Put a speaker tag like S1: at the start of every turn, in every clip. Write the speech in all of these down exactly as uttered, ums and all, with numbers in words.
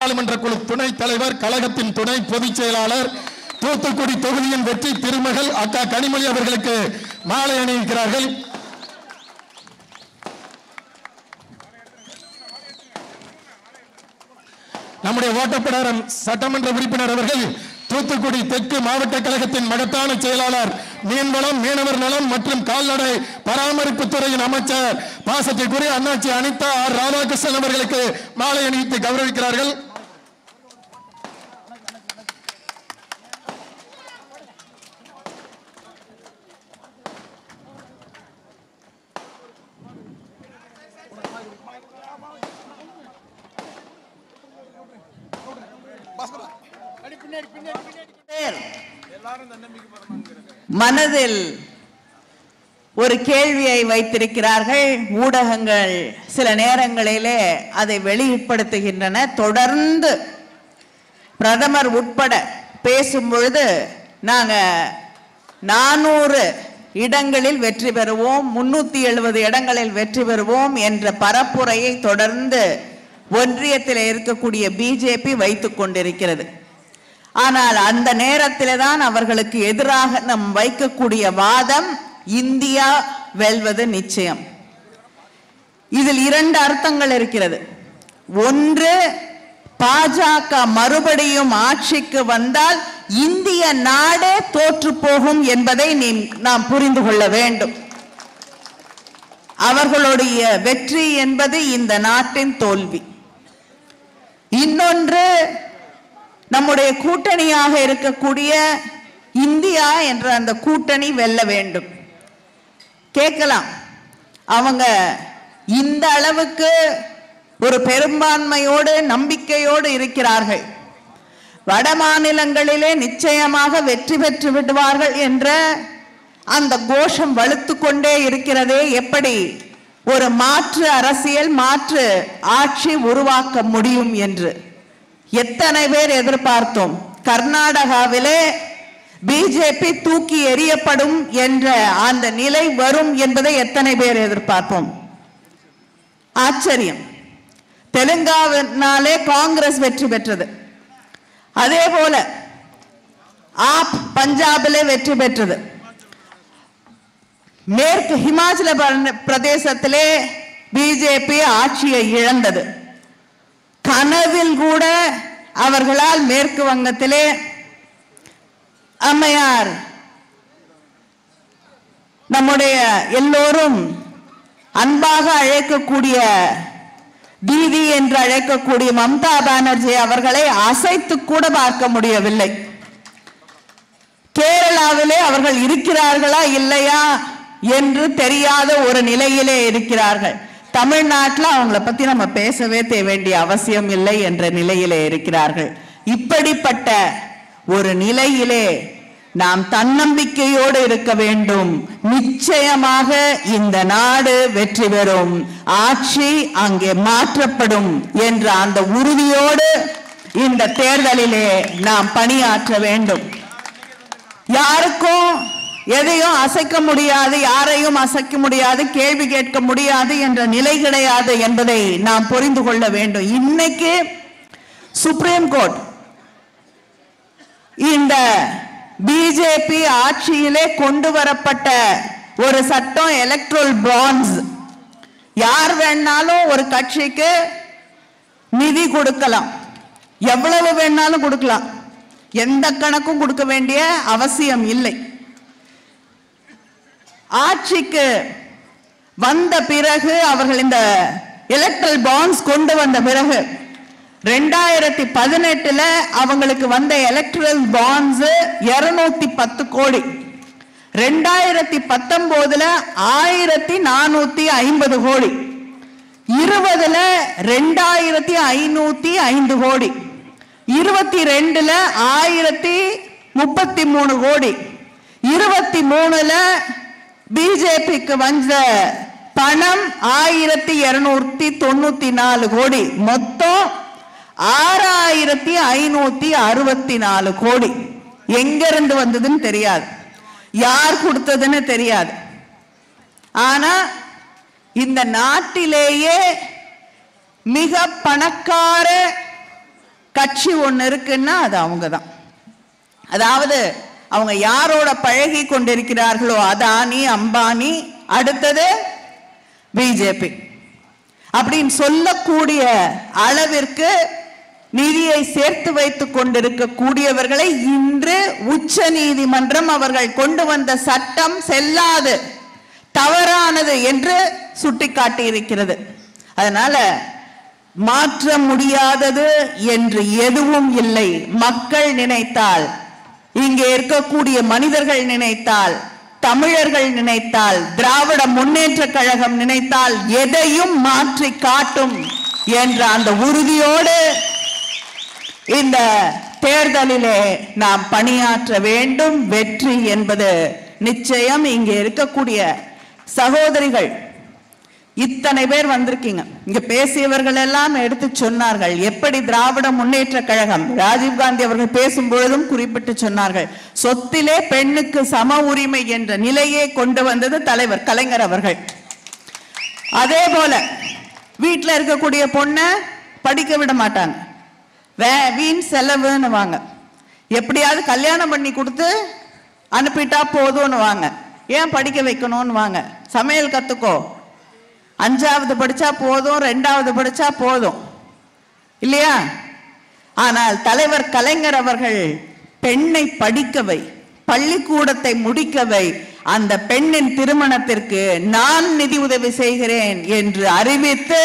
S1: நாடாளுமன்ற குழு துணைத் தலைவர், கழகத்தின் துணை பொதுச் செயலாளர், தூத்துக்குடி தொகுதியின் வெற்றி திருமகள் அக்கா கனிமொழி அவர்களுக்கு மாலை அணிவிக்கிறார்கள். நம்முடைய ஓட்டப்பிடாரம் சட்டமன்ற உறுப்பினர் அவர்கள் தூத்துக்குடி தெற்கு மாவட்ட கழகத்தின் மகத்தான செயலாளர், மீன்வளம், மீனவர் நலம் மற்றும் கால்நடை பராமரிப்பு துறையின் அமைச்சர் பாசத்திற்குரிய அண்ணாச்சி அனிதா ஆர் ராதாகிருஷ்ணன் அவர்களுக்கு மாலை அணிவித்து கௌரவிக்கிறார்கள்.
S2: மனதில் ஒரு கேள்வியை வைத்திருக்கிறார்கள். ஊடகங்கள் சில நேரங்களிலே அதை வெளிப்படுத்துகின்றன. தொடர்ந்து பிரதமர் உட்பட பேசும் பொழுது நாங்க நானூறு இடங்களில் வெற்றி பெறுவோம், முன்னூத்தி எழுபது இடங்களில் வெற்றி பெறுவோம் என்ற பரப்புரையை தொடர்ந்து ஒன்றியத்தில் இருக்கக்கூடிய பிஜேபி வைத்துக் கொண்டிருக்கிறது. ஆனால் அந்த நேரத்தில் தான் அவர்களுக்கு எதிராக நம் வைக்கக்கூடிய வாதம் இந்தியா வெல்வது நிச்சயம். இதில் இரண்டு அர்த்தங்கள் இருக்கிறது. ஒன்று, பாஜக மறுபடியும் ஆட்சிக்கு வந்தால் இந்திய நாடே தோற்று போகும் என்பதை நாம் புரிந்து கொள்ள வேண்டும். அவர்களுடைய வெற்றி என்பது இந்த நாட்டின் தோல்வி. இன்னொன்று, நம்முடைய கூட்டணியாக இருக்கக்கூடிய இந்தியா என்ற அந்த கூட்டணி வெல்ல வேண்டும். கேட்கலாம், அவங்க இந்த அளவுக்கு ஒரு பெரும்பான்மையோடு நம்பிக்கையோடு இருக்கிறார்கள், வட மாநிலங்களிலே நிச்சயமாக வெற்றி பெற்று விடுவார்கள் என்ற அந்த கோஷம் வலுத்து கொண்டே இருக்கிறதே, எப்படி ஒரு மாற்று அரசியல், மாற்று ஆட்சி உருவாக்க முடியும் என்று எத்தனை பேர் எதிர்பார்த்தோம். கர்நாடகாவிலே பிஜேபி தூக்கி எறியப்படும் என்ற அந்த நிலை வரும் என்பதை எத்தனை பேர் எதிர்பார்ப்போம். ஆச்சரியம். தெலுங்கானாலே காங்கிரஸ் வெற்றி பெற்றது. அதே போல ஆப் பஞ்சாபிலே வெற்றி பெற்றது. மேற்கு ஹிமாச்சல பிரதேசத்திலே பிஜேபி ஆட்சியை இழந்தது. கனவில் கூட அவர்களால் மேற்கு வங்கத்திலே அம்மையார், நம்முடைய எல்லோரும் அன்பாக அழைக்கக்கூடிய தீதி என்று அழைக்கக்கூடிய மம்தா பானர்ஜி அவர்களை அசைத்து கூட பார்க்க முடியவில்லை. கேரளாவிலே அவர்கள் இருக்கிறார்களா இல்லையா என்று தெரியாத ஒரு நிலையிலே இருக்கிறார்கள். தமிழ்நாட்டில் அவங்கள பத்தி நம்ம பேசவே வேண்டிய அவசியம் இல்லை என்ற நிலையிலே இருக்கிறார்கள். இப்படிப்பட்ட ஒரு நிலையிலே நாம் தன்னம்பிக்கையோடு இருக்க வேண்டும். நிச்சயமாக இந்த நாடு வெற்றி பெறும், ஆட்சி அங்கே மாற்றப்படும் என்ற அந்த உறுதியோடு இந்த தேர்தலிலே நாம் பணியாற்ற வேண்டும். யாருக்கும் எதையும் அசைக்க முடியாது, யாரையும் அசைக்க முடியாது, கேள்வி கேட்க முடியாது என்ற நிலை கிடையாது என்பதை நாம் புரிந்து கொள்ள வேண்டும். இன்னைக்கு சுப்ரீம் கோர்ட் இந்த பிஜேபி ஆட்சியிலே கொண்டு வரப்பட்ட ஒரு சட்டம், எலக்ட்ரல் பாண்ட்ஸ், யார் வேணாலும் ஒரு கட்சிக்கு நிதி கொடுக்கலாம், எவ்வளவு வேணாலும் கொடுக்கலாம், எந்த கணக்கும் கொடுக்க வேண்டிய அவசியம் இல்லை. ஆட்சிக்கு வந்த பிறகு அவர்கள் இந்த எலக்ட்ரல் பாண்ட்ஸ் கொண்டு வந்த பிறகு ரெண்டாயிரத்தி பதினெட்டுல அவங்களுக்கு வந்த எலக்ட்ரல் பாண்ட்ஸ் இருநூத்தி பத்து கோடி, ரெண்டாயிரத்தி பத்தொன்பதுல ஆயிரத்தி நானூத்தி ஐம்பது கோடி, இருபதுல ரெண்டாயிரத்தி ஐநூத்தி ஐந்து கோடி, இருபத்தி ரெண்டுல ஆயிரத்தி முப்பத்தி மூணு கோடி, இருபத்தி மூணுல பிஜேபிக்கு வந்த பணம் ஆயிரத்தி இருநூத்தி தொண்ணூத்தி நாலு கோடி, மொத்தம் ஆறாயிரத்தி ஐநூத்தி அறுபத்தி நாலு கோடி. எங்கிருந்து வந்ததுன்னு தெரியாது, யார் கொடுத்ததுன்னு தெரியாது. ஆனா இந்த நாட்டிலேயே மிக பணக்கார கட்சி ஒன்று இருக்குன்னா அது அவங்க தான். அதாவது அவங்க யாரோட பழகி கொண்டிருக்கிறார்களோ, அதானி, அம்பானி, அடுத்தது பிஜேபி அப்படின்னு சொல்லக்கூடிய அளவிற்கு நிதியை சேர்த்து வைத்துக் கொண்டிருக்கக்கூடியவர்களை இன்று உச்ச நீதிமன்றம் அவர்கள் கொண்டு வந்த சட்டம் செல்லாது, தவறானது என்று சுட்டிக்காட்டி இருக்கிறது. அதனால மாற்ற முடியாதது என்று எதுவும் இல்லை. மக்கள் நினைத்தால், இங்கே இருக்கக்கூடிய மனிதர்கள் நினைத்தால், தமிழர்கள் நினைத்தால், திராவிட முன்னேற்ற கழகம் நினைத்தால் எதையும் மாற்றி காட்டும் என்ற அந்த உறுதியோடு இந்த தேர்தலிலே நாம் பணியாற்ற வேண்டும். வெற்றி என்பது நிச்சயம். இங்கே இருக்கக்கூடிய சகோதரிகள் இத்தனை பேர் வந்திருக்கீங்க, இங்க பேசியவர்கள் எல்லாம் எடுத்து சொன்னார்கள் எப்படி திராவிட முன்னேற்ற கழகம். ராஜீவ்காந்தி அவர்கள் பேசும் பொழுதும் குறிப்பிட்டு சொன்னார்கள், சொத்திலே பெண்ணுக்கு சம உரிமை என்ற நிலையை கொண்டு வந்தது தலைவர் கலைஞர் அவர்கள். அதே போல வீட்டில் இருக்கக்கூடிய பொண்ணை படிக்க விட மாட்டாங்க, வே வீண் செலவுன்னு வாங்க, எப்படியாவது கல்யாணம் பண்ணி கொடுத்து அனுப்பிட்டா போதும்னு வாங்க, ஏன் படிக்க வைக்கணும்னு வாங்க, சமையல் கத்துக்கோ, அஞ்சாவது படிச்சா போதும், ரெண்டாவது படிச்சா போதும் இல்லையா? ஆனால் தலைவர் கலைஞர் அவர்கள் பெண்ணை படிக்கவை, பள்ளிக்கூடத்தை முடிக்கவை, அந்த பெண்ணின் திருமணத்திற்கு நான் நிதி உதவி செய்கிறேன் என்று அறிவித்து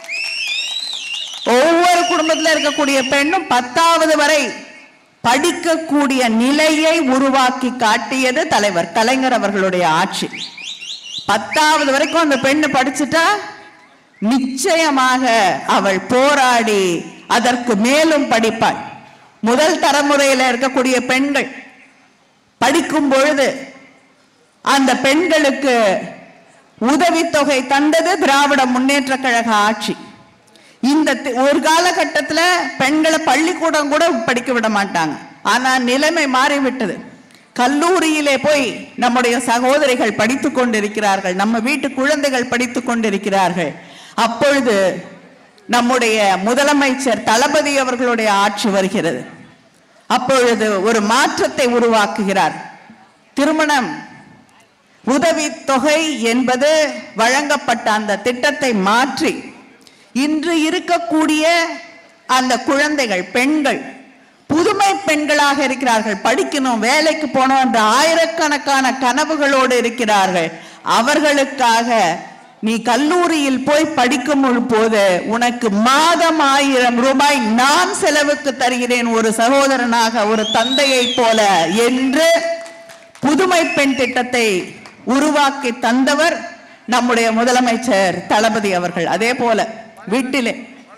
S2: ஒவ்வொரு குடும்பத்தில் இருக்கக்கூடிய பெண்ணும் பத்தாவது வரை படிக்கக்கூடிய நிலையை உருவாக்கி காட்டியது தலைவர் கலைஞர் அவர்களுடைய ஆட்சி. பத்தாவது வரைக்கும் அந்த பெண்ணு படிச்சுட்டா நிச்சயமாக அவள் போராடி அதற்கு மேலும் படிப்பாள். முதல் தலைமுறையில் இருக்கக்கூடிய பெண்கள் படிக்கும் பொழுது அந்த பெண்களுக்கு உதவித்தொகை தந்தது திராவிட முன்னேற்ற கழக ஆட்சி. இந்த ஒரு காலகட்டத்தில் பெண்களை பள்ளிக்கூடம் கூட படிக்க விட மாட்டாங்க. ஆனா நிலைமை மாறிவிட்டது. கல்லூரியிலே போய் நம்முடைய சகோதரிகள் படித்துக் கொண்டிருக்கிறார்கள், நம்ம வீட்டு குழந்தைகள் படித்துக் கொண்டிருக்கிறார்கள். அப்பொழுது நம்முடைய முதலமைச்சர் தளபதி அவர்களுடைய ஆட்சி வருகிறது. அப்பொழுது ஒரு மாற்றத்தை உருவாக்குகிறார். திருமணம் உதவி தொகை என்பது வழங்கப்பட்ட அந்த திட்டத்தை மாற்றி இன்று இருக்கக்கூடிய அந்த குழந்தைகள் பெண்கள் புதுமை பெண்களாக இருக்கிறார்கள், படிக்கணும், வேலைக்கு போனோம் என்ற ஆயிரக்கணக்கான கனவுகளோடு இருக்கிறார்கள். அவர்களுக்காக நீ கல்லூரியில் போய் படிக்கும் போது உனக்கு மாதம் ஆயிரம் ரூபாய் நான் செலவுக்கு தருகிறேன், ஒரு சகோதரனாக, ஒரு தந்தையை போல என்று புதுமை பெண் திட்டத்தை உருவாக்கி தந்தவர் நம்முடைய முதலமைச்சர் தளபதி அவர்கள். அதே போல வீட்டிலே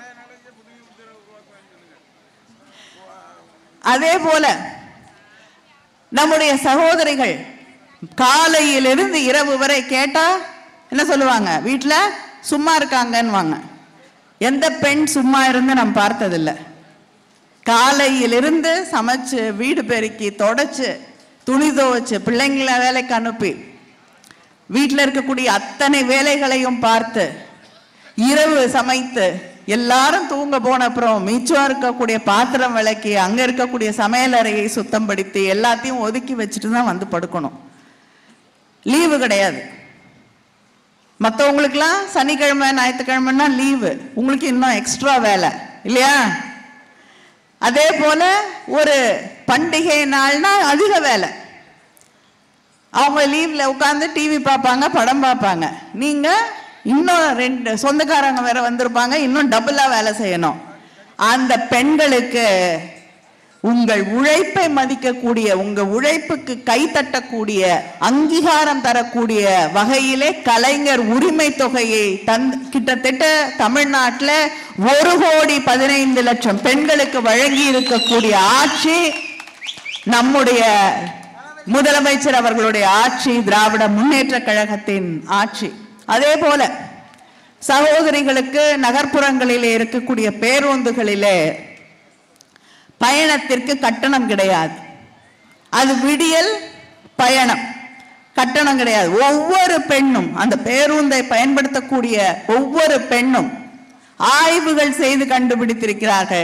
S2: அதே போல நம்முடைய சகோதரிகள் காலையிலிருந்து இரவு வரை கேட்டா என்ன சொல்லுவாங்க, வீட்டுல சும்மா இருக்காங்கன்னு. எந்த பெண் சும்மா இருந்து நம்ம பார்த்ததில்லை. காலையிலிருந்து சமைச்சு, வீடு பெருக்கி, தொடச்சு, துணி துவைச்சு, பிள்ளைங்களை வேலைக்கு அனுப்பி, வீட்டில் இருக்கக்கூடிய அத்தனை வேலைகளையும் பார்த்து, இரவு சமைத்து, எல்லாரும் தூங்க போன அப்புறம் மிச்சம் இருக்கக்கூடிய பாத்திரம் விளக்கி, அங்க இருக்கக்கூடிய சமையல் அறையை சுத்தம் படுத்தி எல்லாத்தையும் ஒதுக்கி வச்சுட்டு தான் வந்து படுக்கணும். லீவு கிடையாது. மற்றவங்களுக்குலாம் சனிக்கிழமை ஞாயிற்றுக்கிழமைன்னா லீவு, உங்களுக்கு இன்னும் எக்ஸ்ட்ரா வேலை இல்லையா? அதே போல ஒரு பண்டிகை நாள்னா அதிக வேலை. அவங்க லீவ்ல உட்காந்து டிவி பார்ப்பாங்க, படம் பார்ப்பாங்க. நீங்க இன்னும் ரெண்டு சொந்தக்காரங்க வேற வந்திருப்பாங்க, இன்னும் டபுளா வேலை செய்யணும். அந்த பெண்களுக்கு உங்கள் உழைப்பை மதிக்கக்கூடிய, உங்க உழைப்புக்கு கை தட்டக்கூடிய, அங்கீகாரம் தரக்கூடிய வகையிலே கலைஞர் உரிமை தொகையை தன் கிட்டத்தட்ட தமிழ்நாட்டில் ஒரு கோடி பதினைந்து லட்சம் பெண்களுக்கு வழங்கி இருக்கக்கூடிய ஆட்சி நம்முடைய முதலமைச்சர் அவர்களுடைய ஆட்சி, திராவிட முன்னேற்ற கழகத்தின் ஆட்சி. அதே போல சகோதரிகளுக்கு நகர்ப்புறங்களிலே இருக்கக்கூடிய பேருந்துகளிலே பயணத்திற்கு கட்டணம் கிடையாது. அது விடியல் பயணம், கட்டணம் கிடையாது. ஒவ்வொரு பெண்ணும், அந்த பேருந்தை பயன்படுத்தக்கூடிய ஒவ்வொரு பெண்ணும் ஆய்வுகள் செய்து கண்டுபிடித்திருக்கிறார்கள்,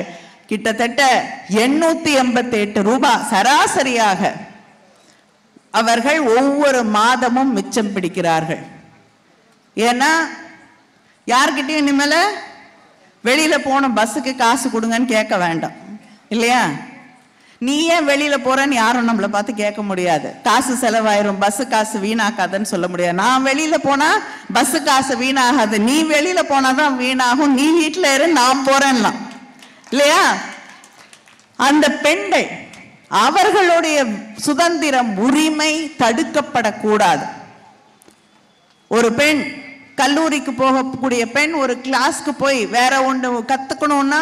S2: கிட்டத்தட்ட எண்ணூத்தி எண்பத்தி எட்டு ரூபாய் சராசரியாக அவர்கள் ஒவ்வொரு மாதமும் மிச்சம் பிடிக்கிறார்கள். ஏன்னா யார்கிட்டயும் இனிமேல வெளியில போன பஸ்ஸுக்கு காசு கொடுங்கன்னு கேட்க வேண்டாம் இல்லையா? நீ ஏன் வெளியில போறன்னு யாரும் நம்மளை பார்த்து கேட்க முடியாது. காசு செலவாயிரும், பஸ் காசு வீணாக்காதுன்னு சொல்ல முடியாது. நான் வெளியில போனா பஸ் காசு வீணாகாது, நீ வெளியில போனாதான் வீணாகும், நீ வீட்டுல இரு நான் போறேன்லாம் இல்லையா? அந்த பெண்கள் அவர்களுடைய சுதந்திரம் உரிமை தடுக்கப்படக்கூடாது. ஒரு பெண் கல்லூரிக்கு போகக்கூடிய பெண் ஒரு கிளாஸ்க்கு போய் வேற ஒன்று கத்துக்கணும்னா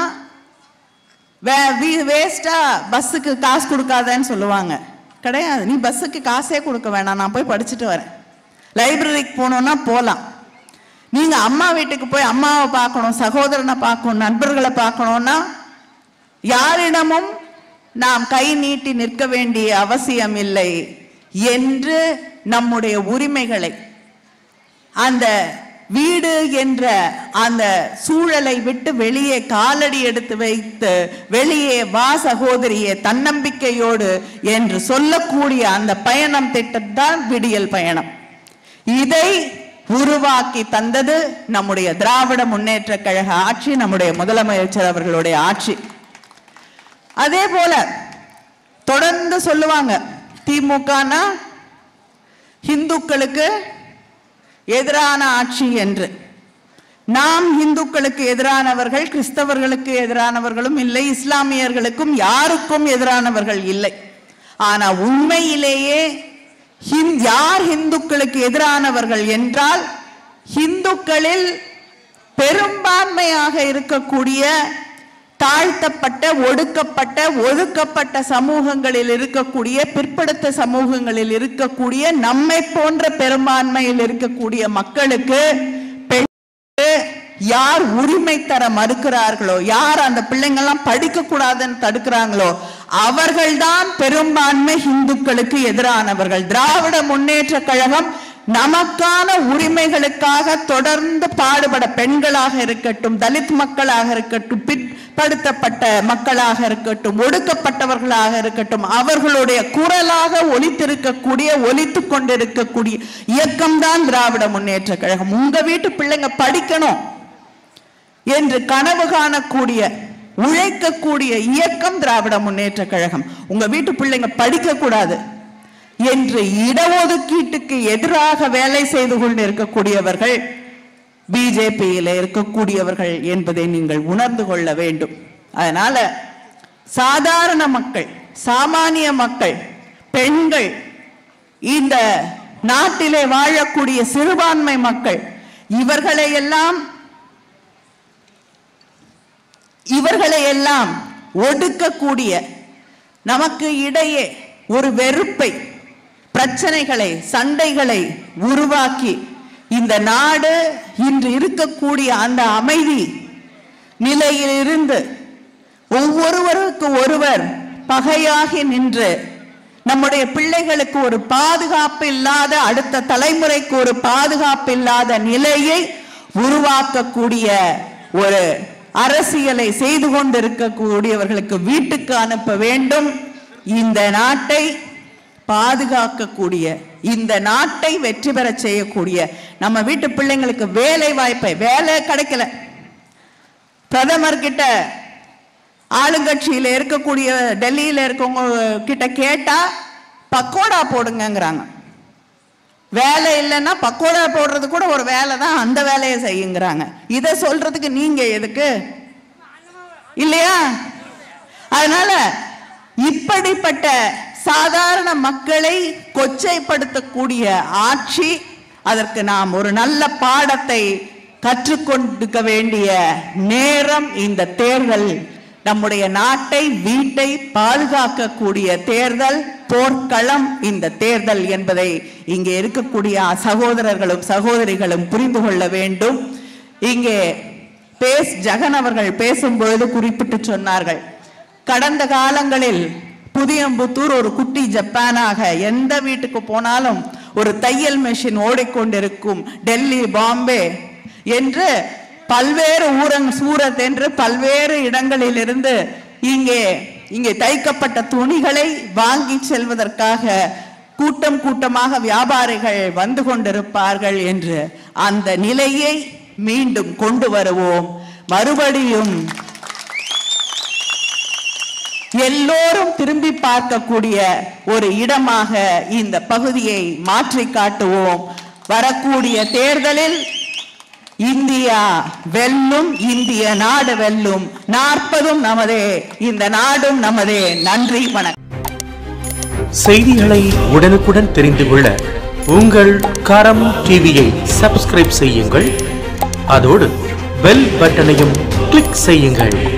S2: வேஸ்டா பஸ்ஸுக்கு காசு கொடுக்காதன்னு சொல்லுவாங்க. கிடையாது, நீ பஸ்ஸுக்கு காசே கொடுக்க வேணாம், நான் போய் படிச்சுட்டு வரேன். லைப்ரரிக்கு போகணும்னா போகலாம். நீங்க அம்மா வீட்டுக்கு போய் அம்மாவை பார்க்கணும், சகோதரனை பார்க்கணும், நண்பர்களை பார்க்கணும்னா யாரிடமும் நாம் கை நீட்டி நிற்க வேண்டிய அவசியம் இல்லை என்று நம்முடைய உரிமைகளை அந்த வீடு என்ற அந்த சூழலை விட்டு வெளியே காலடி எடுத்து வைத்து வெளியே வா சகோதரியே தன்னம்பிக்கையோடு என்று சொல்லக்கூடிய அந்த பயணம் திட்டம் தான் விடியல் பயணம். இதை உருவாக்கி தந்தது நம்முடைய திராவிட முன்னேற்ற கழக ஆட்சி, நம்முடைய முதலமைச்சர் அவர்களுடைய ஆட்சி. அதே போல தொடர்ந்து சொல்லுவாங்க திமுகனா இந்துக்களுக்கு எதிரான ஆட்சி என்று. நாம் இந்துக்களுக்கு எதிரானவர்கள், கிறிஸ்தவர்களுக்கு எதிரானவர்களும் இல்லை, இஸ்லாமியர்களுக்கும் யாருக்கும் எதிரானவர்கள் இல்லை. ஆனா உண்மையிலேயே யார் இந்துக்களுக்கு எதிரானவர்கள் என்றால் இந்துக்களில் பெரும்பான்மையாக இருக்கக்கூடிய தாழ்த்தப்பட்ட, ஒடுக்கப்பட்ட, ஒதுக்கப்பட்ட சமூகங்களில் இருக்கக்கூடிய, பிற்படுத்த சமூகங்களில் இருக்கக்கூடிய நம்மை போன்ற பெரும்பான்மையில் இருக்கக்கூடிய மக்களுக்கு யார் உரிமை தர மறுக்கிறார்களோ, யார் அந்த பிள்ளைங்கள்லாம் படிக்க கூடாதுன்னு தடுக்கிறாங்களோ அவர்கள்தான் பெரும்பான்மை இந்துக்களுக்கு எதிரானவர்கள். திராவிட முன்னேற்ற கழகம் நமக்கான உரிமைகளுக்காக தொடர்ந்து பாடுபட, பெண்களாக இருக்கட்டும், தலித் மக்களாக இருக்கட்டும், பிற்படுத்தப்பட்ட மக்களாக இருக்கட்டும், ஒடுக்கப்பட்டவர்களாக இருக்கட்டும், அவர்களுடைய குரலாக ஒலித்திருக்கக்கூடிய, ஒலித்து கொண்டிருக்கக்கூடிய இயக்கம்தான் திராவிட முன்னேற்ற கழகம். உங்க வீட்டு பிள்ளைங்க படிக்கணும் என்று கனவு காணக்கூடிய, உழைக்கக்கூடிய இயக்கம் திராவிட முன்னேற்ற கழகம். உங்க வீட்டு பிள்ளைங்க படிக்க கூடாது என்று இடஒதுக்கீட்டுக்கு எதிராக வேலை செய்து கொண்டு இருக்கக்கூடியவர்கள் பிஜேபியில இருக்கக்கூடியவர்கள் என்பதை நீங்கள் உணர்ந்து கொள்ள வேண்டும். அதனால சாதாரண மக்கள், சாமானிய மக்கள், பெண்கள், இந்த நாட்டிலே வாழக்கூடிய சிறுபான்மை மக்கள், இவர்களை எல்லாம் இவர்களை எல்லாம் ஒடுக்கக்கூடிய, நமக்கு இடையே ஒரு வெறுப்பை, பிரச்சனைகளை, சண்டைகளை உருவாக்கி இந்த நாடு இன்று இருக்கக்கூடிய அந்த அமைதி நிலையிலிருந்து ஒவ்வொருவருக்கு ஒருவர் பகையாகி நின்று நம்முடைய பிள்ளைகளுக்கு ஒரு பாதுகாப்பு இல்லாத, அடுத்த தலைமுறைக்கு ஒரு பாதுகாப்பு இல்லாத நிலையை உருவாக்கக்கூடிய ஒரு அரசியலை செய்து கொண்டிருக்கக்கூடியவர்களுக்கு வீட்டுக்கு அனுப்ப வேண்டும். இந்த நாட்டை பாதுகாக்கக்கூடிய, இந்த நாட்டை வெற்றி பெற செய்யக்கூடிய, நம்ம வீட்டு பிள்ளைங்களுக்கு வேலை வாய்ப்பை, வேலை கிடைக்கல, பிரதமர் கிட்ட ஆளுங்கட்சியில இருக்கக்கூடிய டெல்லியில இருக்கவங்க கிட்ட கேட்டா பக்கோடா போடுங்கிறாங்க. வேலை இல்லைன்னா பக்கோடா போடுறது கூட ஒரு வேலை தான், அந்த வேலையை செய்யுங்கிறாங்க. இதை சொல்றதுக்கு நீங்க எதுக்கு இல்லையா? அதனால இப்படிப்பட்ட சாதாரண மக்களை கொச்சைப்படுத்தக்கூடிய ஆட்சி, அதற்கு நாம் ஒரு நல்ல பாடத்தை கற்றுக்கொண்டிருக்க வேண்டிய நேரம் இந்த தேர்தல். நம்முடைய நாட்டை, வீட்டை பாதுகாக்கக்கூடிய தேர்தல், போர்க்களம் இந்த தேர்தல் என்பதை இங்கே இருக்கக்கூடிய சகோதரர்களும் சகோதரிகளும் புரிந்து கொள்ள வேண்டும். இங்கே பேஸ் ஜெகன் அவர்கள் பேசும்பொழுது குறிப்பிட்டு சொன்னார்கள், கடந்த காலங்களில் புதியம்புத்தூர் ஒரு குட்டி ஜப்பானாக, எந்த வீட்டுக்கு போனாலும் ஒரு தையல் மெஷின் ஓடிக்கொண்டிருக்கும், டெல்லி, பாம்பே என்று பல்வேறு ஊரங் சூரத் என்று பல்வேறு இடங்களில் இருந்து இங்கே இங்கே தைக்கப்பட்ட துணிகளை வாங்கி செல்வதற்காக கூட்டம் கூட்டமாக வியாபாரிகள் வந்து கொண்டிருப்பார்கள் என்று அந்த நிலையை மீண்டும் கொண்டு வருவோம். மறுபடியும் எல்லோரும் திரும்பி பார்க்கக்கூடிய ஒரு இடமாக இந்த பகுதியை மாற்றி காட்டுவோம். வரக்கூடிய தேர்தலில் இந்தியா வெல்லும், இந்திய நாடு வெல்லும். நாற்பதும் நமதே, இந்த நாடும் நமதே. நன்றி, வணக்கம்.
S3: செய்திகளை உடனுக்குடன் தெரிந்து கொள்ள உங்கள் கரம் டிவியை சப்ஸ்கிரைப் செய்யுங்கள். அதோடு பெல் பட்டனையும் கிளிக் செய்யுங்கள்.